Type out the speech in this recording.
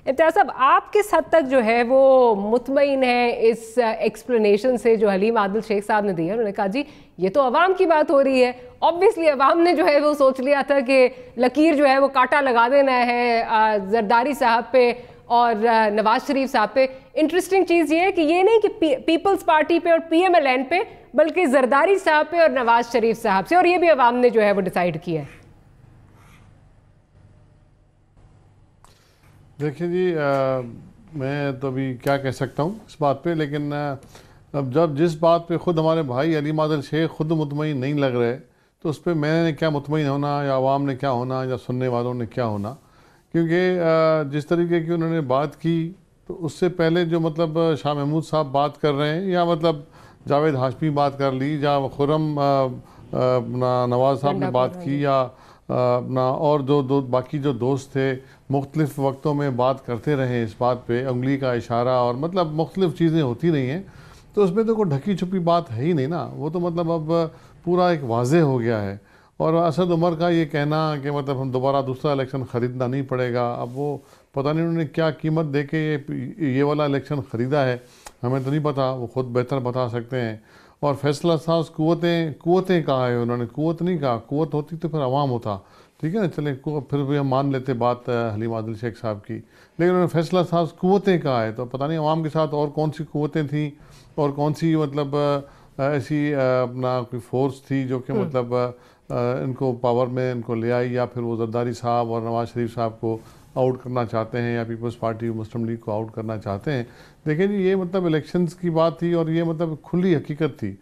इम्तियाज़ साहब, आप किस हद तक जो है वो मुतमईन है इस एक्सप्लेनेशन से जो हलीम आदिल शेख साहब ने दी है? उन्होंने कहा जी ये तो अवाम की बात हो रही है, ऑब्वियसली अवाम ने जो है वो सोच लिया था कि लकीर जो है वो कांटा लगा देना है जरदारी साहब पे और नवाज शरीफ साहब पे। इंटरेस्टिंग चीज़ ये है कि ये नहीं कि पीपल्स पार्टी पे और PMLN पे, बल्कि जरदारी साहब पे और नवाज शरीफ साहब से, और ये भी अवाम ने जो है वो डिसाइड किया है। देखिए जी, मैं तो अभी क्या कह सकता हूँ इस बात पे, लेकिन अब जब जिस बात पे ख़ुद हमारे भाई हलीम आदिल शेख खुद मुतमईन नहीं लग रहे, तो उस पर मैंने क्या मुतमईन होना या आवाम ने क्या होना या सुनने वालों ने क्या होना। क्योंकि जिस तरीके की उन्होंने बात की, तो उससे पहले जो मतलब शाह महमूद साहब बात कर रहे हैं, या मतलब जावेद हाशमी बात कर ली, या खुर्रम नवाज साहब ने बात की, या अपना और जो बाकी जो दोस्त थे मुख्तलिफ़ वक्तों में बात करते रहे इस बात पे, उंगली का इशारा और मतलब मुख्तलिफ़ चीज़ें होती रही हैं, तो उसमें तो कोई ढकी छुपी बात है ही नहीं ना। वो तो मतलब अब पूरा एक वाज़े हो गया है। और असद उमर का ये कहना कि मतलब हम दोबारा दूसरा इलेक्शन ख़रीदना नहीं पड़ेगा, अब वो पता नहीं उन्होंने क्या कीमत दे के ये वाला इलेक्शन ख़रीदा है, हमें तो नहीं पता, वो ख़ुद बेहतर बता सकते हैं। और फैसला साज कुव्वतें कहा है उन्होंने, कुव्वत नहीं कहा, कुव्वत होती तो फिर अवाम होता, ठीक है ना। चले फिर भी हम मान लेते बात हलीम आदिल शेख साहब की, लेकिन उन्होंने फैसला साज कुव्वतें कहा है, तो पता नहीं अवाम के साथ और कौन सी कुव्वतें थी और कौन सी मतलब ऐसी अपना कोई फोर्स थी जो कि मतलब इनको पावर में इनको ले आई, या फिर वो जरदारी साहब और नवाज शरीफ साहब को आउट करना चाहते हैं, या पीपल्स पार्टी मुस्लिम लीग को आउट करना चाहते हैं। देखिए जी, ये मतलब इलेक्शंस की बात थी और ये मतलब खुली हकीकत थी।